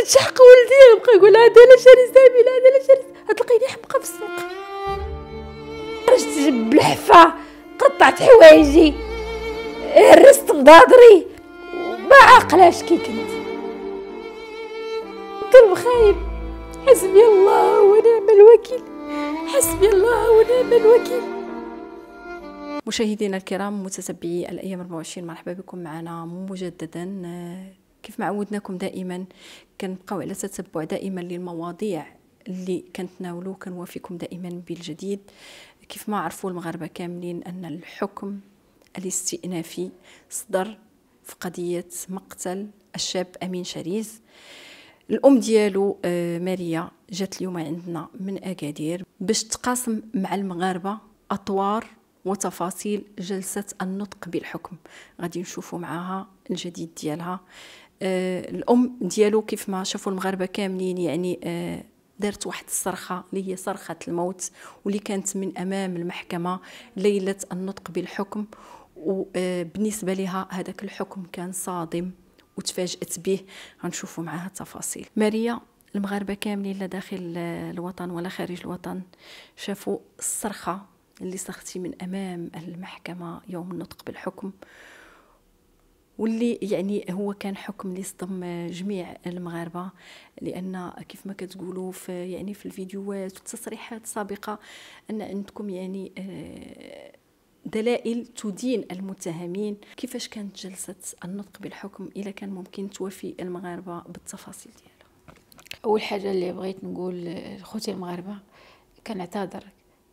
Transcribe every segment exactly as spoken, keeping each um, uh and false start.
بديت تشحق ولدي بقى يقول هذا لا شاري سامي لا هذا لا شاري، تلقيني حمقى في السوق. خرجت بالحفه قطعت حوايجي هرست مضاضري وما عاقلاش كي كنت. الظلم خايب، حسبي الله ونعم الوكيل، حسبي الله ونعم الوكيل. مشاهدينا الكرام متتبعي الايام أربعة وعشرين، مرحبا بكم معنا مجددا. كيف ما عودناكم دائما كنبقاو على تتبع دائما للمواضيع اللي كنتناولوا، كنوافيكم دائما بالجديد. كيف ما عرفوا المغاربه كاملين ان الحكم الاستئنافي صدر في قضيه مقتل الشاب امين شريز. الام ديالو ماريا جات اليوم عندنا من اكادير باش تقاسم مع المغاربه اطوار وتفاصيل جلسه النطق بالحكم. غادي نشوفوا معها الجديد ديالها. آه الام ديالو كيف ما شافوا المغاربه كاملين يعني آه دارت واحد الصرخه اللي هي صرخه الموت، واللي كانت من امام المحكمه ليله النطق بالحكم. وبالنسبه لها هذاك الحكم كان صادم وتفاجأت به. غنشوفوا معها التفاصيل. ماريا، المغاربه كاملين لا داخل الوطن ولا خارج الوطن شافوا الصرخه اللي صرختي من امام المحكمه يوم النطق بالحكم، واللي يعني هو كان حكم اللي صدم جميع المغاربه، لان كيف ما كتقولوا في يعني في الفيديوهات والتصريحات السابقه ان عندكم يعني دلائل تدين المتهمين. كيفاش كانت جلسه النطق بالحكم؟ اذا كان ممكن توفي المغاربه بالتفاصيل ديالها. اول حاجه اللي بغيت نقول خوتي المغاربه، كنعتذر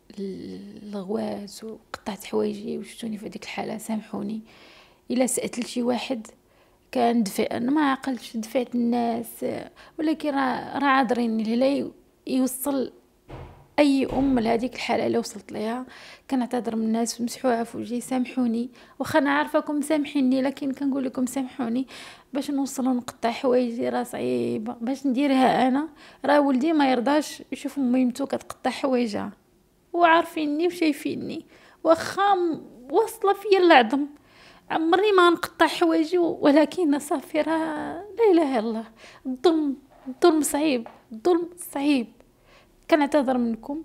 الغوات وقطعت حوايجي وشفتوني في هذيك الحاله، سامحوني الا سألت لشي واحد كان دفع، انا ما عقلتش دفعت الناس، ولكن راه راه عذرين اللي لا يوصل اي ام لهذيك الحاله اللي وصلت ليها. كنعتذر من الناس مسحوها في وجهي، سامحوني واخا انا عارفاكم مسامحيني، لكن كنقول لكم سامحوني. باش نوصل ونقطع حوايجي راه صعيبه، باش نديرها انا راه ولدي ما يرضاش يشوف ميمتو كتقطع حوايجها، وعارفيني وشايفيني واخا واصله فيا العظم، عمري ما نقطع حوايجي، ولكن صافي راه لا اله الا الله. الظلم الظلم صعيب، الظلم صعيب. كنعتذر منكم.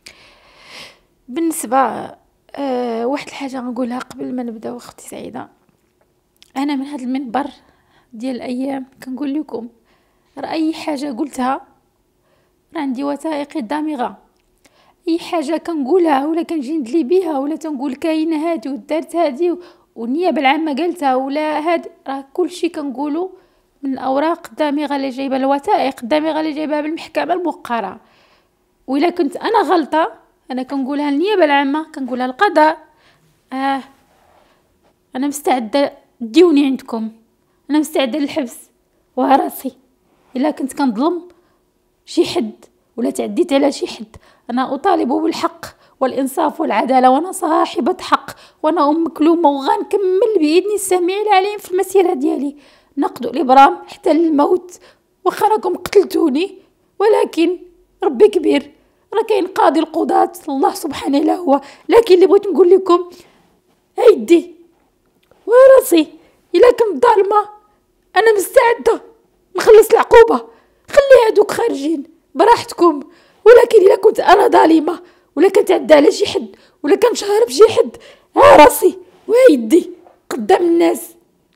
بالنسبه أه واحد الحاجه نقولها قبل ما نبدا اختي سعيده، انا من هذا المنبر ديال الايام كنقول لكم راه اي حاجه قلتها راه عندي وثائق دامغه. اي حاجه كنقولها ولا كنجي ندلي بها ولا تنقول كاينه هادي ودارت هادي والنيابه العامه قالتها ولا هاد، راه كلشي كنقولوا من الاوراق الدامغه اللي جايبه، الوثائق الدامغه اللي جايبها بالمحكمه الموقره. وإلا كنت انا غلطه انا كنقولها للنيابه العامه، كنقولها القضاء. اه انا مستعده ديوني عندكم، انا مستعده للحبس وهراسي. الا كنت كنظلم شي حد ولا تعديت على شي حد، انا اطالب بالحق والانصاف والعداله، وانا صاحبه حق، وانا ام مكلومه، وغنكمل باذن السميع العليم في المسيره ديالي نقد الابرام حتى للموت. واخا راكم قتلتوني ولكن ربي كبير، راه كاين قاضي القضاة الله سبحانه لا هو. لكن اللي بغيت نقول لكم هيدي وراسي، الا كنت ظالمه انا مستعده نخلص العقوبه، خلي هادوك خارجين براحتكم. ولكن الا كنت انا ظالمه ولا كنتعدى على شي حد ولا كنشهر بشي حد، ها راسي ويدي قدام الناس.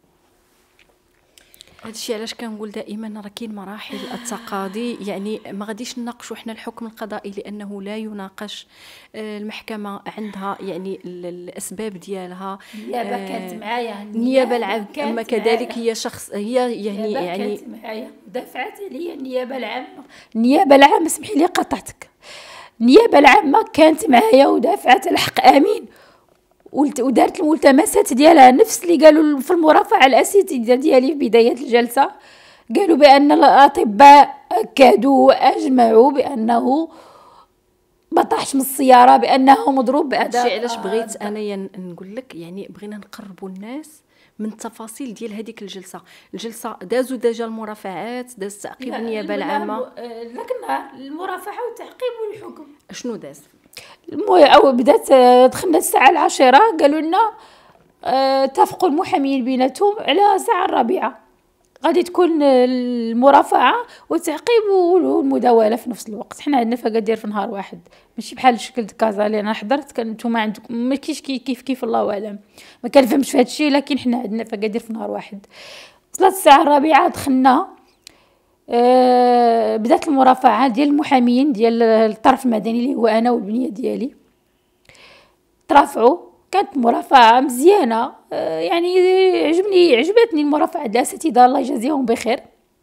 هادشي علاش كنقول دائما راه كاين مراحل التقاضي، يعني ما غاديش نناقشوا حنا الحكم القضائي لانه لا يناقش. المحكمه عندها يعني الاسباب ديالها. النيابه كانت معايا، النيابه العامه كذلك هي شخص هي يعني يعني كانت معايا دافعت عليا النيابه العامه. النيابه العامه اسمحي لي قطعتك، النيابه العامه كانت معايا ودافعت على حق امين، ودارت الملتمسات ديالها نفس اللي قالوا في المرافعه الاساسيه ديالي في بدايه الجلسه. قالوا بان الاطباء اكدوا واجمعوا بانه ما طاحش من السياره، بانه مضروب باداه. هادشي علاش بغيت انايا نقول لك يعني بغينا نقربوا الناس من التفاصيل ديال هذيك الجلسه. الجلسه دازوا دجا المرافعات، داز تعقيب النيابه العامه، لكن المرافعه والتعقيب والحكم شنو داز؟ المهم بدات دخلنا الساعه العاشرة، قالوا لنا اتفقوا المحامين بيناتهم على الساعه الرابعه. غادي تكون المرافعه والتعقيب والمداوله في نفس الوقت. حنا عندنا في اكادير في نهار واحد، ماشي بحال شكل كازا اللي انا حضرت كان نتوما عندكم ما كاينش كيف كيف الله اعلم، ما كنفهمش في هذا الشيء، لكن حنا عندنا في اكادير في نهار واحد. وصلت الساعه الرابعه دخلنا، أه بدات المرافعه ديال المحامين ديال الطرف المدني اللي هو انا والبنيه ديالي. ترافعوا، كانت مرافعه مزيانه، أه يعني عجبني عجبتني المرافعه ديال الاساتذه الله يجازيهم بخير.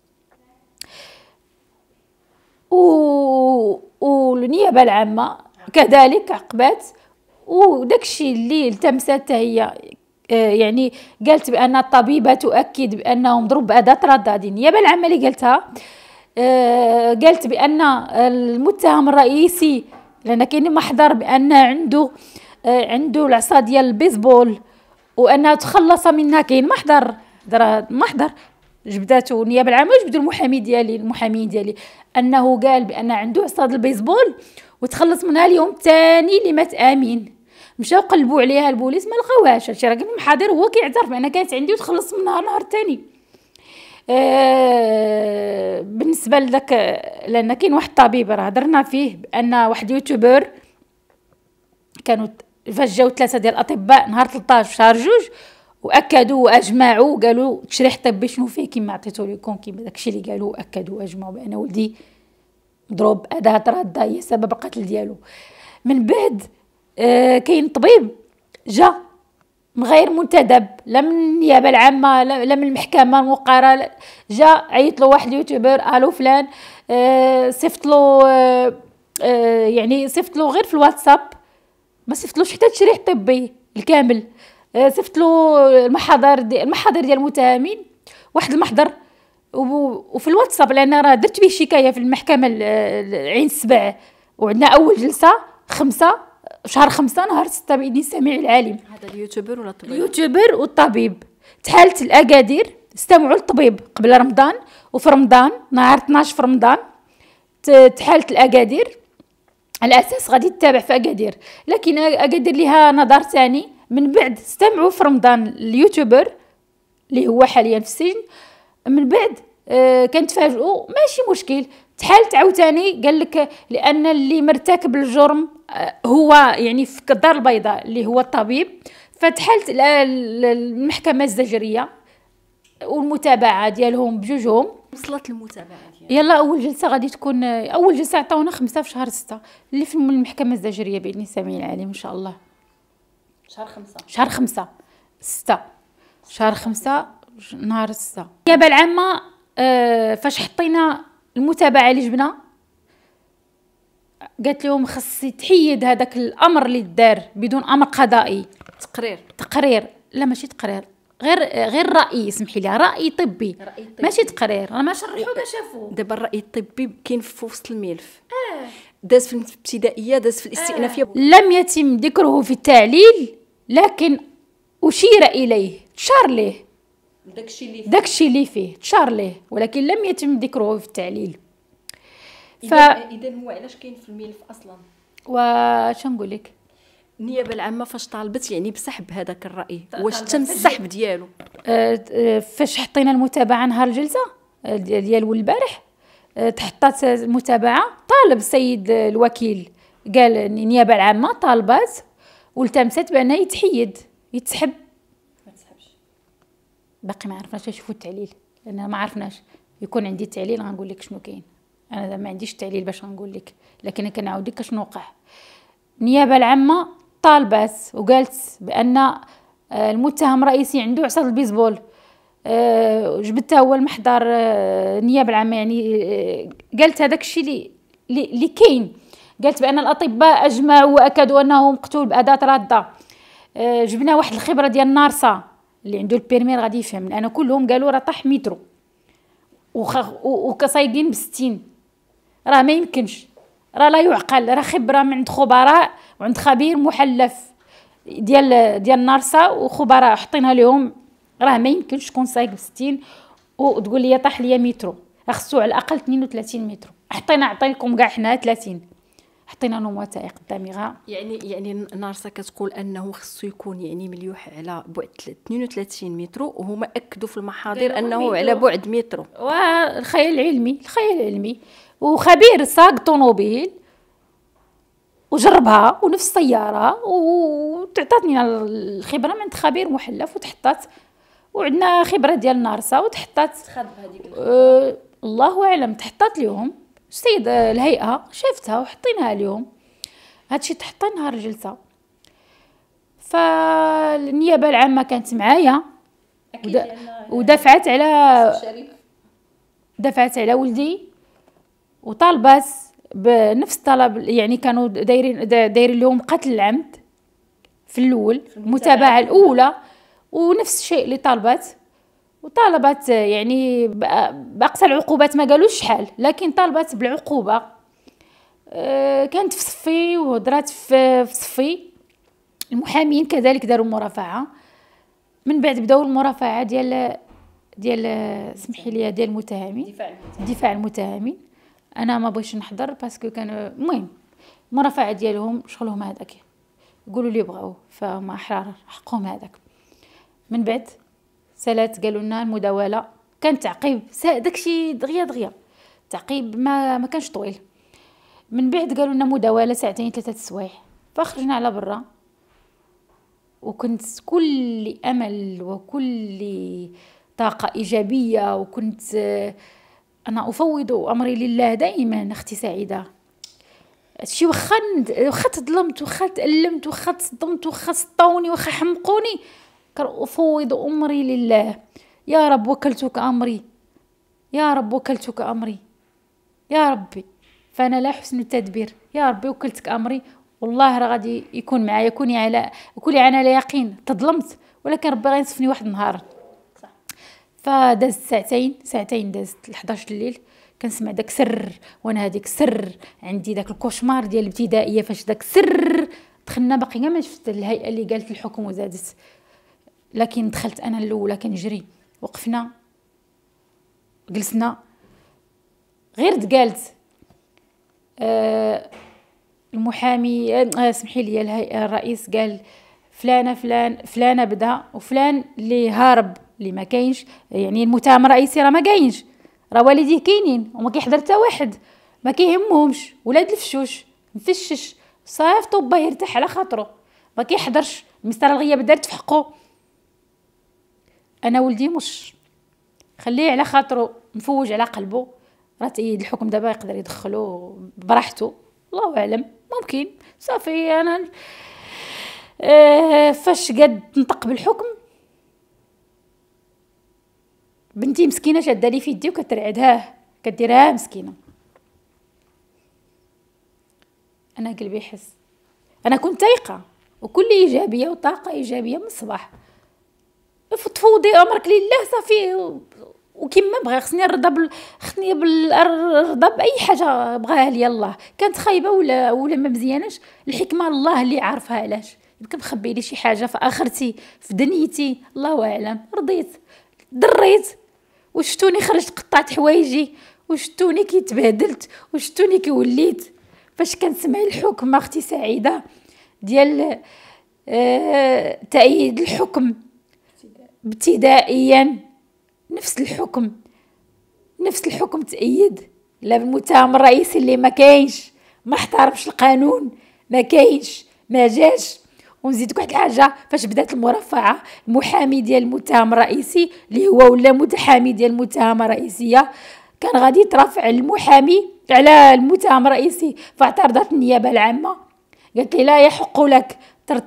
و والنيابه العامه كذلك عقبات، وداكشي اللي التمست هي يعني قالت بان الطبيبه تؤكد بانه مضروب باداه رد. هذه النيابه العامه اللي قالتها. أه قالت بان المتهم الرئيسي، لان كاين محضر بان عنده أه عنده العصا ديال البيسبول وانه تخلص منها، كاين محضر درا محضر جبداتو النيابه العامه وجبدوا المحامي ديالي المحامين ديالي انه قال بان عنده عصا ديال البيسبول وتخلص منها اليوم الثاني اللي مات امين. مشاو قلبوا عليها البوليس ما لقاوهاش، هادشي راه كاين المحاضر هو كيعترف بان كانت عندي وتخلص منها النهار الثاني. آه بالنسبه لذاك، لان كاين واحد الطبيب راه هضرنا فيه بان واحد يوتيوبر كانوا فاش جاو ثلاثه ديال الاطباء نهار ثلاثطاش في شهر جوج واكدوا واجمعوا وقالوا تشريح طبي شنو فيه كيما عطيتو لكم، كيما داكشي اللي قالوا واكدوا واجمعوا بان ولدي مضروب اداه رده هي سبب القتل ديالو. من بعد آه كاين طبيب جا من غير منتدب، لا من النيابه العامه لا من المحكمه الموقره، جا عيط له واحد يوتيوبر الو فلان، آه صيفط له آه آه يعني صيفط له غير في الواتساب، ما صيفطلوش حتى تشريح طبي الكامل، آه صيفط له المحاضر دي المحاضر ديال المتهمين، واحد المحضر وفي الواتساب، لان راه درت به شكايه في المحكمه عين السبع، وعندنا اول جلسه خمسة شهر خمسة نهار ستة باذن السميع العليم. هذا اليوتيوبر ولا الطبيب؟ اليوتيوبر والطبيب تحالت الاكادير استمعوا للطبيب قبل رمضان، وفي رمضان نهار اثناش في رمضان تحالت الاكادير على اساس غادي تتابع في اكادير، لكن اكادير ليها نظر ثاني. من بعد استمعوا في رمضان اليوتيوبر اللي هو حاليا في السجن، من بعد آه كنتفاجئوا ماشي مشكل، تحالت عاوتاني قال لك لان اللي مرتكب الجرم آه هو يعني في الدار البيضاء اللي هو الطبيب، فتحالت المحكمه الزجريه والمتابعه ديالهم بجوجهم. وصلت المتابعه ديالها يلا اول جلسه غادي تكون، اول جلسه عطاونا خمسة في شهر ستة اللي في المحكمه الزجريه باذن السميع العليم ان شاء الله. شهر خمسة شهر خمسة ستة شهر خمسة نهار ستة. النيابه العامه آه فاش حطينا المتابعه اللي جبنا قالت لهم خص يتحيد هذاك الامر اللي دار بدون امر قضائي. تقرير تقرير لا ماشي تقرير، غير غير راي، سمحي لي رأي طبي. رأي طبي ماشي تقرير، راه ما شرحوا ما شافوا. دابا الرأي الطبي كاين في وسط الملف، اه داز في الابتدائيه داز في الاستئنافيه. آه. لم يتم ذكره في التعليل لكن اشير اليه، تشار ليه داكشي اللي فيه داكشي اللي فيه تشار ليه، ولكن لم يتم ذكره في التعليل. ف اذا هو علاش كاين في الملف اصلا؟ واش نقول لك، النيابه العامه فاش طالبت يعني بسحب هذاك الراي، واش تم السحب ديالو؟ آه فاش حطينا المتابعه نهار الجلسه ديال البارح، آه تحطات المتابعه، طالب السيد الوكيل قال النيابه العامه طالبات والتمست بانه يتحيد يتسحب. ما تسحبش، باقي ما عرفناش نشوفوا التعليل لان ما عرفناش. يكون عندي التعليل غنقول لك شنو كاين، انا ما عنديش التعليل باش غنقول لك، لكن كنعاود لك شنو وقع. النيابه العامه طالبات وقالت بان المتهم الرئيسي عنده عصا البيسبول، أه جبتها هو المحضر أه النيابه العامه، يعني أه قالت هذاك الشيء اللي اللي كاين، قالت بان الاطباء اجمعوا واكدوا انه مقتول باداه راده. أه جبنا واحد الخبره ديال النارسه اللي عنده البيرمير غادي يفهم، لان كلهم قالوا راه طاح مترو وكصايقين بستين، راه ما يمكنش، راه لا يعقل، راه خبره من عند خبراء وعند خبير محلف ديال ديال النارسه وخبراء حطينا لهم، راه ما يمكنش تكون صايق بستين وتقول لي طاح ليا مترو، خصو على الاقل اثنين وثلاثين متر. حطينا عطيناكم كاع حنا ثلاثين، حطينا له وثائق الدامغه. يعني يعني نارسا كتقول انه خصو يكون يعني مليوح على بعد اثنين وثلاثين متر، وهما اكدوا في المحاضر انه مترو. على بعد متر. والخيال العلمي الخيال العلمي وخبير ساق طوموبيل وجربها ونفس السياره وتعطاتني الخبره من خبير محلف وتحطات، وعندنا خبره ديال نارسا وتحطات أه الله اعلم تحطات لهم السيد الهيئه شافتها وحطيناها اليوم. هادشي تحطى نهار الجلسه. فالنيابه العامه كانت معايا ودفعت على دفعت على ولدي وطالبات بنفس الطلب، يعني كانوا دايرين دايرين لهم قتل العمد في الاول المتابعه الاولى، ونفس الشيء اللي طالبات وطالبات يعني باقصى العقوبات، ما قالوش شحال لكن طالبات بالعقوبه. أه كانت في صفي وهضرات في صفي. المحامين كذلك داروا مرافعه. من بعد بداو المرافعه ديال ديال سمحي لي ديال المتهمين، دفاع المتهمين. انا ما بغيتش نحضر باسكو كان المهم المرافعه ديالهم شغلهم هذاك، يقولوا لي بغاو فما احرار حقهم هذاك. من بعد سالات قالوا لنا المداوله، كان تعقيب داكشي دغيا دغيا تعقيب ما ما كانش طويل. من بعد قالوا لنا مداوله ساعتين ثلاثه السوايع، فخرجنا على برا وكنت كل امل وكل طاقه ايجابيه، وكنت انا افوض امري لله دائما اختي سعيده. هادشي واخا واخا تظلمت واخا تألمت واخا تصدمت واخا سطوني واخا حمقوني، افوض امري لله. يا رب وكلتك امري، يا رب وكلتك امري، يا ربي فانا لا حسن التدبير، يا ربي وكلتك امري والله راه غادي يكون معايا. كوني على كوني على يقين تظلمت، ولكن ربي غينصفني واحد النهار. صح. فدازت ساعتين ساعتين دازت الحداش الليل، كنسمع داك سر، وانا هذيك سر عندي داك الكوشمار ديال الابتدائيه فاش داك سر دخلنا. باقي ما شفت الهيئه اللي قالت الحكم وزادت، لكن دخلت انا الاولى كنجري. وقفنا جلسنا، غير تقالت آه المحامي آه سمحي لي الهيئه الرئيس قال فلانه فلان فلانه بدا وفلان اللي هارب اللي ما كاينش، يعني المتهم الرئيسي راه ما كاينش، راه والديه كاينين وما كيحضر حتى واحد، ما كيهمهمش ولاد الفشوش مفشش صافطو با يرتاح على خاطره ما كيحضرش، المسطره الغياب دارت في حقه. انا ولدي مش خليه على خاطره مفوج على قلبه، راه تأيد الحكم دابا يقدر يدخلو براحته الله اعلم ممكن. صافي انا آه فاش قد نطق بالحكم بنتي مسكينه شاده لي في يدي وكترعدها كديرها مسكينه. انا قلبي يحس، انا كنت تايقه وكل ايجابيه وطاقه ايجابيه من الصباح. تفوضي امرك لله صافي وكما بغى. خصني نرضى بال... خصني بالرضا باي حاجه بغاها لي الله. كانت خايبه ولا ولا ما مزياناش، الحكمه الله اللي عارفها علاش. يمكن مخبي لي شي حاجه في اخرتي في دنيتي الله اعلم. رضيت ضريت وشتوني خرجت قطعت حوايجي وشتوني كي تبهدلت وشتوني كي وليت. فاش كنسمع الحكم اختي سعيده ديال آه... تأييد الحكم ابتدائيا، نفس الحكم نفس الحكم تأيد لا بالمتهم الرئيسي اللي ما كاينش، ما احترمش القانون، ما كاينش ما جاش. ونزيدك واحد الحاجه، فاش بدات المرافعه المحامي ديال المتهم الرئيسي اللي هو ولا متحامي ديال المتهمه الرئيسيه كان غادي يترافع المحامي على المتهم الرئيسي، فاعترضت النيابه العامه قالت لي لا يحق لك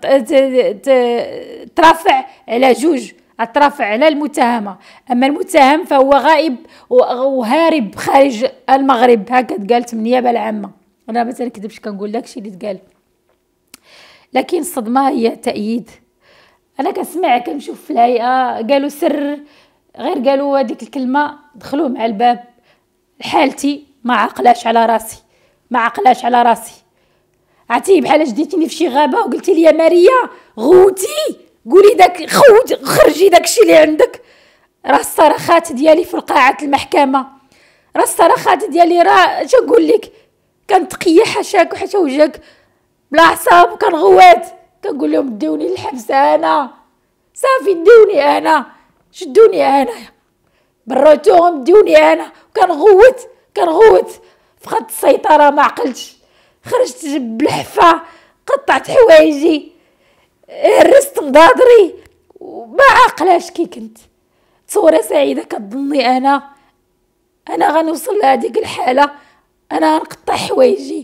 ترافع على جوج، الترافع على المتهمه، اما المتهم فهو غائب وهارب خارج المغرب. هكذا قالت النيابه العامه. انا ما تنكذبش كنقول داكشي اللي تقال، لكن الصدمه هي تأييد. انا كنسمع كنشوف في الهيئه قالوا سر، غير قالوا هذيك الكلمه دخلوه مع الباب. حالتي ما عقلاش على راسي ما عقلاش على راسي عرفتي بحال جديتيني في شي غابه وقلتي لي يا ماريا غوتي قولي داك خوت خرجي داكشي اللي عندك. راه الصراخات ديالي في قاعه المحكمه، راه الصراخات ديالي راه اش نقول لك كنتقيا حاشاك وحاشا وجهك بلا عصاب وكنغوات، كنقول لهم ديوني للحبس انا صافي، ديوني انا شدوني انايا بروتوهم ديوني انا، وكنغوت كنغوت في خط السيطره ما عقلتش، خرجت بالحفه قطعت حوايجي هرست مضادري وما عاقلاش كي كنت. تصوري سعيده كتظني انا انا غنوصل لهاديك الحاله، انا غنقطع حوايجي؟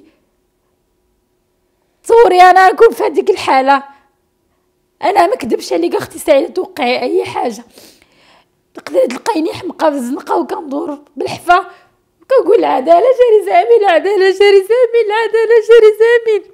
تصوري انا نكون في هذيك الحاله؟ انا ما كذبش عليك اختي سعيده، توقعي اي حاجه تقدري تلقيني حمقى في الزنقه وكندور بالحفه وكنقول العداله جاري زامل، العداله جاري زامل، العداله جاري زامل.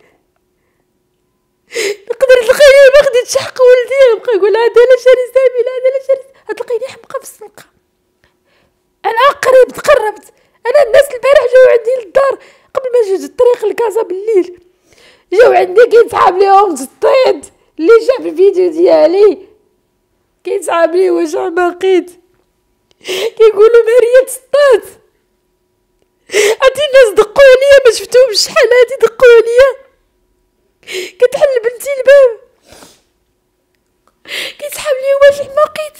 تقدري تلقيني ما خديتش حق ولدي نبقى نقول العداله جاري زامل، العداله جاري، غتلقيني حمقى في الزنقه. انا قريب تقربت، انا الناس البارح جاو عندي للدار قبل ما نجي الطريق لكازا بالليل، جاو عندي كيتسحاب ليهم الصيد اللي شاف الفيديو ديالي، كيتسحاب لي واش عماقيت، كيقولوا ماريا تصطاد. عندي الناس دقوا ليا ما شفتهمش شحال هادي، دقوا ليا كتحل بنتي الباب كيتسحاب لي واش عماقيت.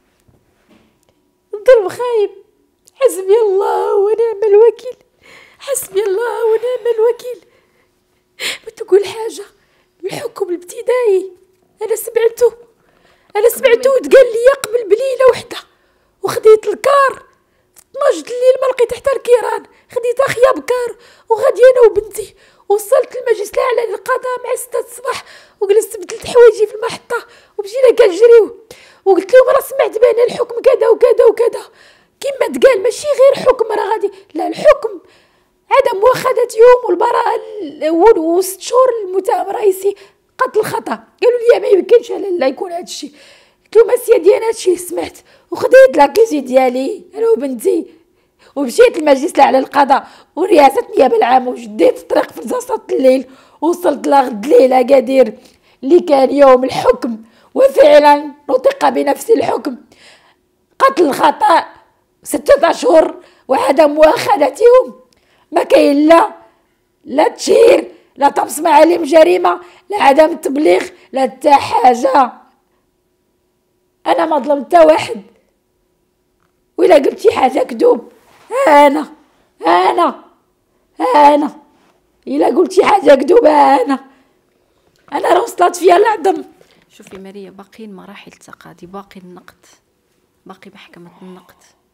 الظلم خايب، حسبي الله ونعم الوكيل، حسبي الله ونعم الوكيل. بتقول حاجه الحكم الابتدائي انا سمعته انا سمعته وتقال لي قبل بليله وحده، وخديت الكار اثناش الليل ما لقيت حتى الكيران، خديت اخيا بكار وغادي انا وبنتي، وصلت للمجلس الاعلى للقضاء مع ستة الصباح، وجلست بدلت حوايجي في المحطه ومشينا كنجريو، وقلت لهم راه سمعت بان الحكم كذا وكذا وكذا كما تقال، ماشي غير حكم راه غادي، لا الحكم عدم مؤاخذة يوم والبراءة وست شهور المتهم الرئيسي قتل خطأ. قالوا لي ما يمكنش لا يكون هذا الشيء، قلت لهم اسيدي انا هذا الشيء سمعت، وخديت لاكيزي ديالي انا وبنتي ومشيت للمجلس الاعلى للقضاء ورئاسة النيابة العامة، وشديت الطريق في وسط الليل، وصلت لغد الليل اكادير اللي كان يوم الحكم، وفعلا نطق بنفس الحكم قتل خطأ ستة اشهر وعدم مؤاخذتهم. ما كاين لا لا تشهير، لا طمس معالم جريمه، لا عدم التبليغ، لا حتى حاجه. انا ما ظلمت واحد، ولا قلت شي حاجه كذوب انا انا انا الا قلت شي حاجه كذوبه انا انا راه وصلت فيا العظم. شوفي ماريا، باقيين مراحل التقاضي، باقي النقد، باقي محكمه النقد.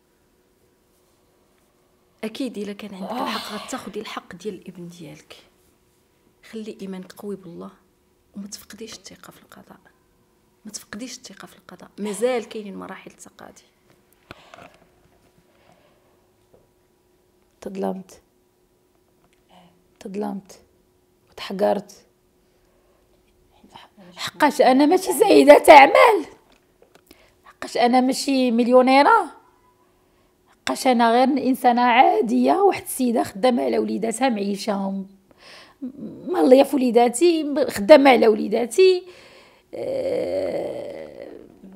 اكيد الا كان عندك الحق غتاخدي الحق ديال الابن ديالك. خلي ايمانك قوي بالله وما تفقديش الثقه في القضاء، ما تفقديش الثقه في القضاء، مازال كاينين مراحل التقاضي. تظلمت تظلمت وتحقرت، حقاش انا ماشي سيدة اعمال، حقاش انا ماشي مليونيره، حقاش انا غير انسانه عاديه، واحد السيده خدامه على وليداتها معيشهم ماليه في وليداتي، خدامه على وليداتي، أه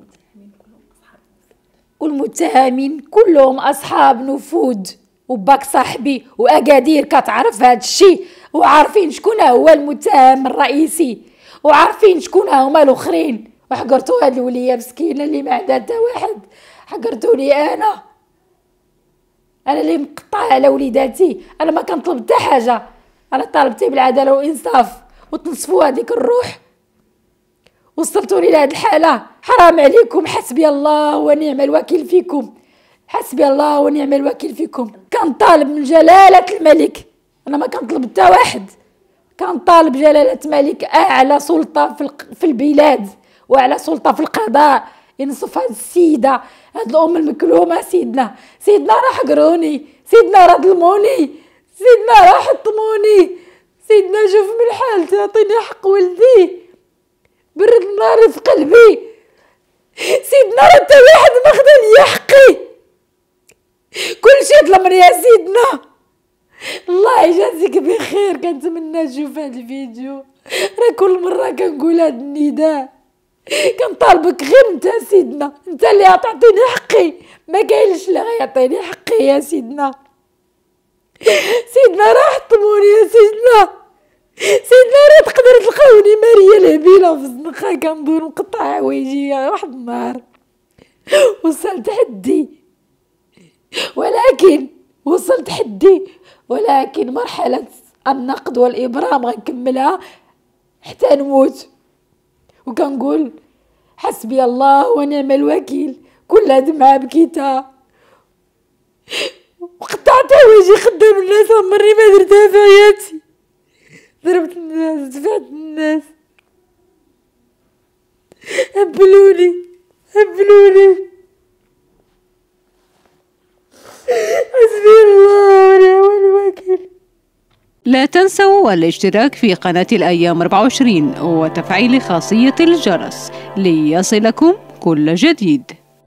والمتهمين كلهم اصحاب نفوذ، وباك صاحبي واكادير كتعرف هذا الشيء، وعارفين شكون هو المتهم الرئيسي، وعارفين شكون هما الاخرين، وحقرتوا هاد الوليه مسكينه اللي ما عندها حتى واحد، حقرتوني انا انا اللي مقطعه على وليداتي. انا ما كنطلب حتى حاجه، انا طالبتي بالعداله والانصاف وتنصفوا هذيك الروح. وصلتوني لهاد الحاله، حرام عليكم، حسبي الله ونعم الوكيل فيكم، حسبي الله ونعم الوكيل فيكم. كنطالب من جلاله الملك، انا ما كنطلب حتى واحد، كنطالب جلاله الملك اعلى سلطه في, في البلاد واعلى سلطه في القضاء ينصف هاد السيده، هاد الام المكلومه. سيدنا سيدنا راه حقروني، سيدنا راه ظلموني، سيدنا راه حطموني، سيدنا شوف من حالتي، عطيني حق ولدي، برد النار في قلبي، سيدنا راه حتى واحد ما خدا ليا حقي، كلشي ظلمني يا سيدنا. الله يجازيك بخير، كنتمنى تشوف هاد الفيديو، راه كل مره كنقول هاد النداء، كنطالبك غير انت سيدنا، انت اللي غتعطيني حقي، ما كاينش اللي غيعطيني حقي يا سيدنا. سيدنا راه حطموني يا سيدنا، سيدنا راه تقدر تلقاوني ماريا الهبيله في الزنقه كندور مقطعه حوايجي واحد النهار وصلت حدي، ولكن وصلت حدي ولكن مرحله النقد والابرام غنكملها حتى نموت، وكنقول حسبي الله ونعم الوكيل. كل دمعه بكيتها وقطعت حوايجي قدام الناس، عمري ما درتها في حياتي، ضربت الناس، دفعت الناس، هبلوني هبلوني. حسبي الله ونعم الوكيل. لا تنسوا الاشتراك في قناة الأيام أربعة وعشرين وتفعيل خاصية الجرس ليصلكم كل جديد.